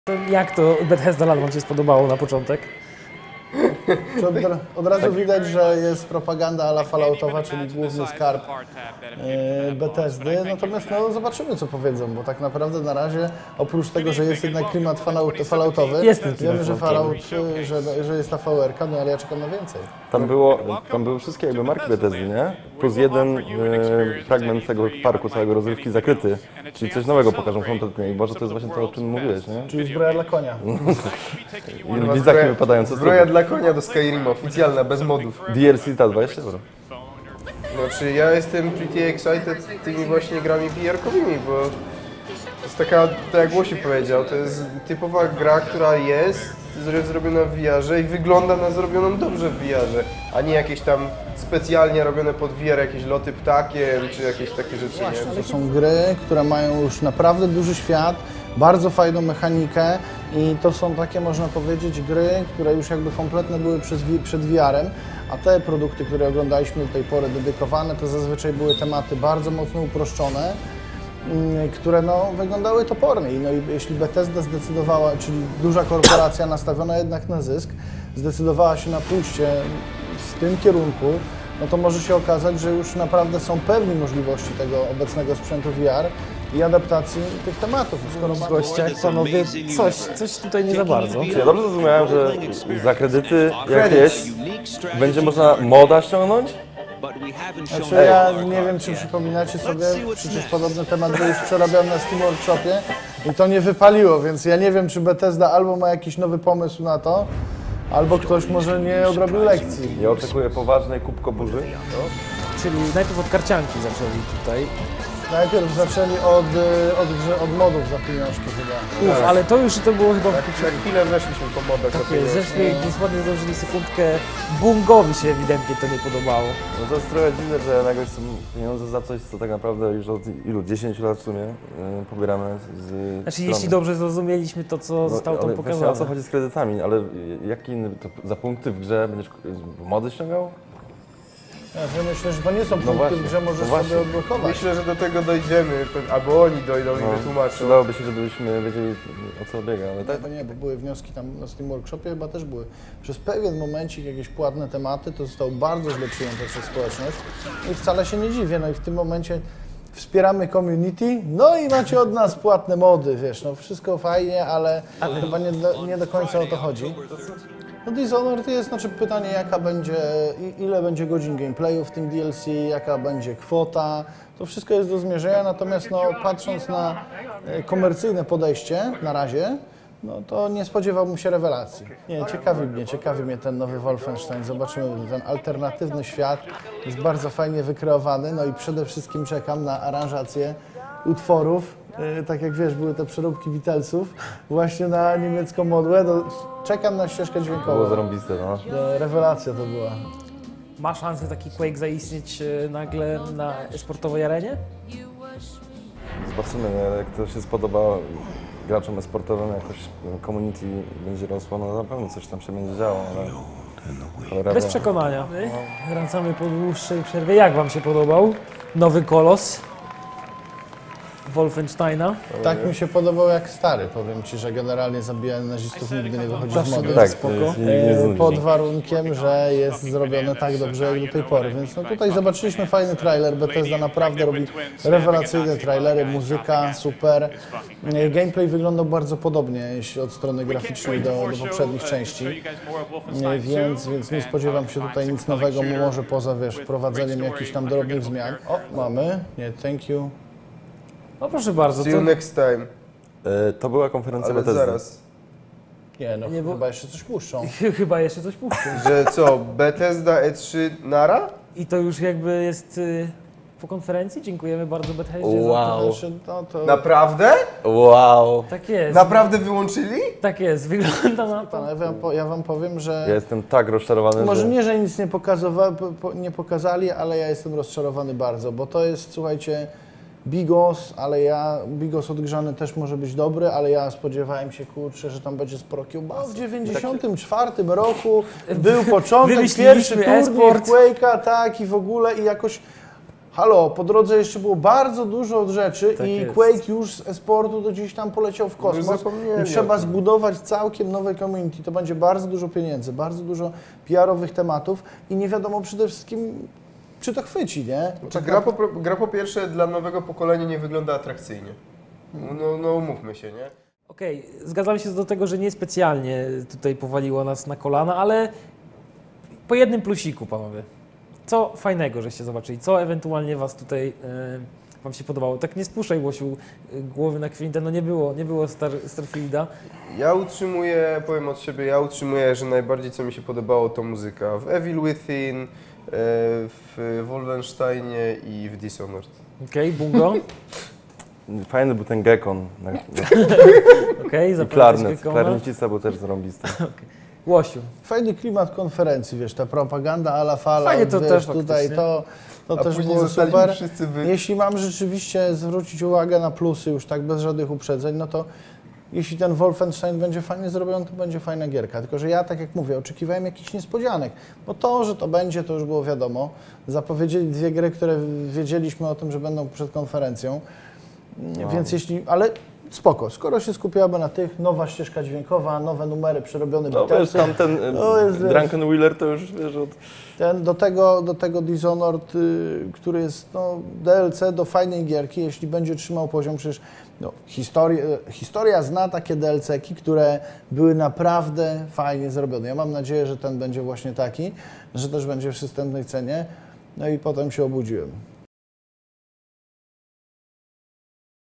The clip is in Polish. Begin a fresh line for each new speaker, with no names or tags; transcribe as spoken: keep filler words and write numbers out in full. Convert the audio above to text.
Jak to Bethesda Land wam się spodobało na początek?
Od, od razu widać, że jest propaganda a la Falloutowa, czyli główny skarb e, Bethesdy. Natomiast no, zobaczymy, co powiedzą, bo tak naprawdę na razie, oprócz tego, że jest jednak klimat falloutowy,
jest ten
wiemy, że Fallout, że, że jest ta V R ka, no ale ja czekam na więcej.
Tam, było, tam były wszystkie jakby marki Bethesdy, nie? Plus jeden e, fragment tego parku, całego rozrywki zakryty. Czyli coś nowego pokażą kompletnie i może to jest właśnie to, o czym mówiłeś, nie?
Czyli zbroja dla konia.
I widzaki wypadają co
Zbroja dla konia do Skyrim, oficjalna, bez modów.
D L C ta dwadzieścia euro.
Znaczy ja jestem pretty excited tymi właśnie grami V R-kowymi, bo to jest taka, tak jak Łosi powiedział, to jest typowa gra, która jest zrobiona w V R-ze i wygląda na zrobioną dobrze w V R-ze, a nie jakieś tam specjalnie robione pod V R, jakieś loty ptakiem, czy jakieś takie rzeczy, nie?
To są gry, które mają już naprawdę duży świat, bardzo fajną mechanikę i to są takie, można powiedzieć, gry, które już jakby kompletne były przez, przed V R-em, a te produkty, które oglądaliśmy do tej pory dedykowane, to zazwyczaj były tematy bardzo mocno uproszczone, które no, wyglądały topornie. No i jeśli Bethesda zdecydowała, czyli duża korporacja nastawiona jednak na zysk, zdecydowała się na pójście w tym kierunku, no to może się okazać, że już naprawdę są pewni możliwości tego obecnego sprzętu V R i adaptacji tych tematów. Skoro
W gościach, panowie, coś, coś tutaj nie za bardzo.
Ja dobrze zrozumiałem, że za kredyty jakieś będzie można moda ściągnąć?
Znaczy, ja nie wiem, czy przypominacie sobie, przecież podobny temat był już przerabiany na Steam Workshopie i to nie wypaliło, więc ja nie wiem, czy Bethesda albo ma jakiś nowy pomysł na to, albo ktoś może nie odrobił lekcji.
Ja oczekuję poważnej kubko burzy.
Czyli najpierw od karcianki zaczęli tutaj.
Najpierw zaczęli od, od, od modów za pieniążki chyba.
Uf, ale to już to było chyba...
Na chwilę weszliśmy po modach.
Tak jest, zeszli dosłownie zdążyli sekundkę. Bungowi się ewidentnie to nie podobało.
No to jest trochę dziwne, że nagle są pieniądze za coś, co tak naprawdę już od ilu, dziesięciu lat w sumie yy, pobieramy z
Znaczy,
strony.
jeśli dobrze zrozumieliśmy to, co
No,
zostało tam
ale właśnie
pokazane.
o co chodzi z kredytami, ale jaki inny, to za punkty w grze będziesz mody ściągał?
Ja myślę, że to nie są punkty,
właśnie,
w grze możesz
no właśnie.
sobie odblokować.
Myślę, że do tego dojdziemy, albo oni dojdą i
No,
wytłumaczą.
przydałoby się, żebyśmy wiedzieli, o co biega, ale tak.
Nie, bo nie, bo były wnioski tam na Steam Workshopie, chyba też były. Przez pewien momencik jakieś płatne tematy, to zostało bardzo źle przyjęte przez społeczność i wcale się nie dziwię. No i w tym momencie wspieramy community, no i macie od nas płatne mody, wiesz, no wszystko fajnie, ale, ale chyba nie do, nie do końca o to chodzi. No Dishonored jest, znaczy pytanie, jaka będzie, ile będzie godzin gameplayu w tym D L C, jaka będzie kwota, to wszystko jest do zmierzenia, natomiast no, patrząc na komercyjne podejście na razie, no to nie spodziewałbym się rewelacji. Nie, ciekawi mnie, ciekawi mnie ten nowy Wolfenstein, zobaczymy, ten alternatywny świat jest bardzo fajnie wykreowany, no i przede wszystkim czekam na aranżację utworów. Tak jak wiesz, były te przeróbki Beatlesów, właśnie na niemiecką modłę, to czekam na ścieżkę dźwiękową.
Było zarąbiste, no.
Rewelacja to była.
Ma szansę taki Quake zaistnieć e, nagle na sportowej arenie?
Zobaczymy, no, jak to się spodoba graczom esportowym, jakoś community będzie rosło, no na pewno coś tam się będzie działo, ale... cholera
Bez
wie.
przekonania. Wracamy po dłuższej przerwie. Jak wam się podobał nowy kolos Wolfensteina?
Tak mi się podobał jak stary, powiem Ci, że generalnie zabijanie nazistów nigdy nie wychodzi z
Zawsze
mody.
było
Tak,
spoko.
to jest- nie, nie
E,
znudzi
Pod
się.
warunkiem, że jest zrobione tak dobrze jak do tej pory, więc no tutaj zobaczyliśmy fajny trailer, Bethesda naprawdę robi rewelacyjne trailery, muzyka super. E, Gameplay wyglądał bardzo podobnie jeśli od strony graficznej do, do poprzednich części, E, więc, więc nie spodziewam się tutaj nic nowego, może poza wiesz, wprowadzeniem jakichś tam drobnych zmian. O, mamy, nie, thank you.
No proszę bardzo.
See you
To...
next time.
E, To była konferencja
Ale
Bethesdy.
zaraz.
Nie, no
Nie, bo-
chyba jeszcze coś puszczą.
Chyba jeszcze coś puszczą.
Że co, Bethesda E trzy nara?
I to już jakby jest y, po konferencji. Dziękujemy bardzo Bethesdzie za
Wow.
to.
Znaczy, no to...
Naprawdę?
Wow!
Tak jest.
Naprawdę wyłączyli?
Tak jest. Wygląda na to.
Ja wam, po- ja wam powiem, że
Ja jestem tak rozczarowany,
może
że...
nie, że nic nie, pokazowa- po- po- nie pokazali, ale ja jestem rozczarowany bardzo, bo to jest, słuchajcie, Bigos, ale ja, Bigos odgrzany też może być dobry, ale ja spodziewałem się, kurczę, że tam będzie sporo kiełbasy. W dziewięćdziesiątym czwartym roku był początek,
Wymyśliliśmy
pierwszy turniej
e-sport.
w Quake'a, tak, i w ogóle, i jakoś halo, po drodze jeszcze było bardzo dużo rzeczy
Tak
i
jest.
Quake już z esportu do gdzieś tam poleciał w kosmos
zapomnieli
i trzeba
o tym.
zbudować całkiem nowe community. To będzie bardzo dużo pieniędzy, bardzo dużo P R-owych tematów i nie wiadomo przede wszystkim, czy to chwyci, nie?
Znaczy, gra, po, gra po pierwsze dla nowego pokolenia nie wygląda atrakcyjnie. No, no umówmy się, nie?
Okej, zgadzam się do tego, że nie specjalnie tutaj powaliło nas na kolana, ale po jednym plusiku, panowie. Co fajnego żeście zobaczyli? Co ewentualnie was tutaj e, wam się podobało? Tak nie spuszczaj, Łosiu, e, głowy na kwintę, no nie było, nie było Star, Starfielda.
Ja utrzymuję, powiem od siebie, ja utrzymuję, że najbardziej co mi się podobało to muzyka w Evil Within, e, w Wolfensteinie i w Dishonored.
Okej, Bungo.
Fajny był ten Gekon.
Okej,
I
zapamiętać
klarnet.
Gekona.
Klarnicista był też zarąbisty.
Łosiu.
Fajny klimat konferencji, wiesz, ta propaganda a la fala,
Fajnie to
wiesz,
też
tutaj
faktycznie.
to, to
A
też
później
było
zostaliśmy
super.
wszyscy wy...
Jeśli mam rzeczywiście zwrócić uwagę na plusy już tak bez żadnych uprzedzeń, no to jeśli ten Wolfenstein będzie fajnie zrobiony, to będzie fajna gierka. Tylko że ja, tak jak mówię, oczekiwałem jakichś niespodzianek, bo to, że to będzie, to już było wiadomo. Zapowiedzieli dwie gry, które wiedzieliśmy o tym, że będą przed konferencją,
No.
więc jeśli, ale spoko, skoro się skupiamy na tych, nowa ścieżka dźwiękowa, nowe numery, przerobione
No wiesz,
Beatlesy,
tam ten
No, jest, wiesz.
Drunken Wheeler to już wiesz od...
ten, do, tego, do tego Dishonored, y, który jest no, D L C do fajnej gierki, jeśli będzie trzymał poziom, przecież no, historia, historia zna takie D L C-ki, które były naprawdę fajnie zrobione. Ja mam nadzieję, że ten będzie właśnie taki, że też będzie w przystępnej cenie, no i potem się obudziłem.